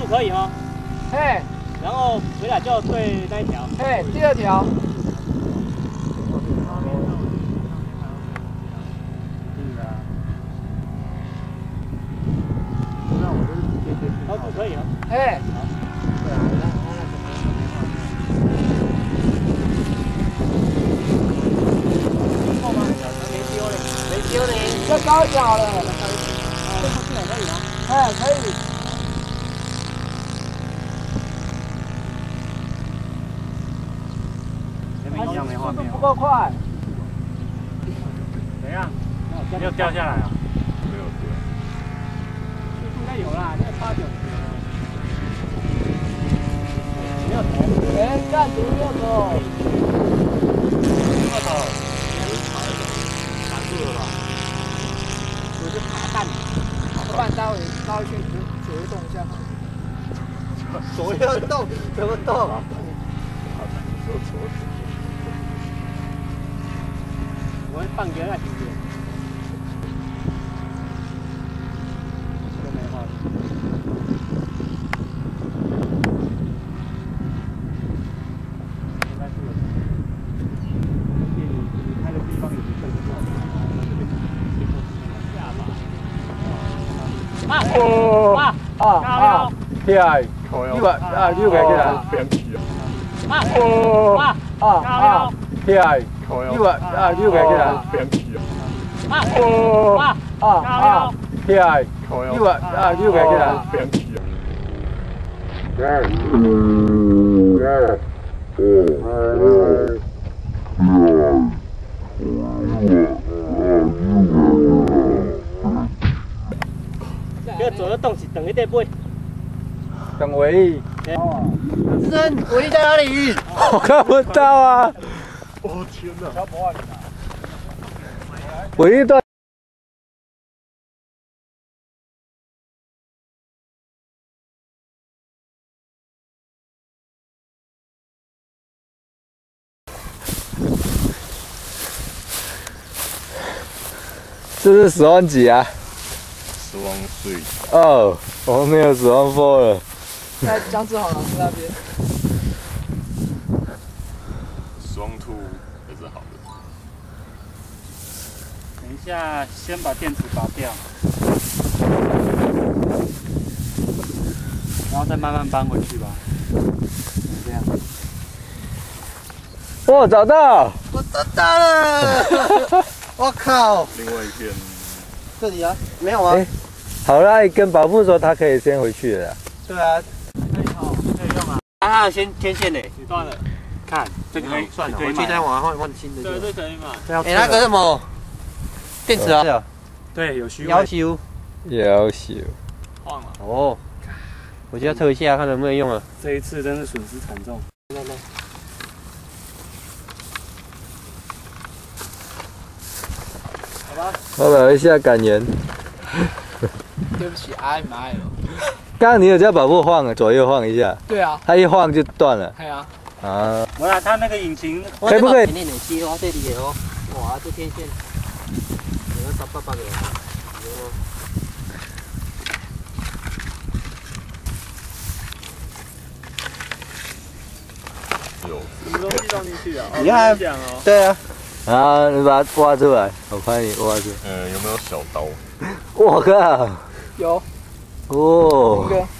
可以吗？ 嘿， 然后回来就对那一条。 嘿，第二条。 高度可以哦。 嘿。对啊， 够吗？没丢嘞，没丢嘞。 要高一点好了。 这上去哪可以吗？ 哎，可以。速度不够快。 怎样？没有掉下来啊？ 没有掉。 应该有啦，那8、9没有头。 哎，站住没有头。 没有头。卡住了吧？我是卡蛋。 不然待会去左右动一下。 左右动？怎么动？我放给那几个。都没画。应该是有。你开的地方有没有？下吧。 起来，你把你又起来，变起啊！起来，你把你又起来，变起啊！起来，你把你又起来，变起啊！ 这个左右动是等一点背。 等尾翼。 真，尾翼在哪里？ 我看不到啊！哦天哪！尾翼断。这是SWAN几啊 SWAN3。 哦，我们没有SWAN4了。 在江志豪老师那边。 SWAN2也是好的。 等一下，先把电池拔掉，然后再慢慢搬回去吧。这样。 哦，找到！ 我找到了！我靠！ 另外一片。 这里啊？没有啊？ 好啦，跟保姆说他可以先回去了。 对啊。可以用啊。它有先天线嘞，断了。看这个可以算了，回去再往后换新的。对，这可以嘛？哎，那个什么电池啊？对，有需要修。 要修。 换了。哦。我就要测一下，看能不能用啊。这一次真是损失惨重。来。好吧。 发表一下感言。 对不起，哎妈呀！ 刚刚你有叫保姆晃，左右晃一下。 对啊。 他一晃就断了。 对啊。 啊。 我拿他那个引擎， 可不可以？ 点机哦，这里也哦。哇，这天线，有个888的。什么东西装进去啊？你看，对啊。 啊，你把它挖出来，我帮你挖出来。 有没有小刀？ 我靠！ 有。 哦。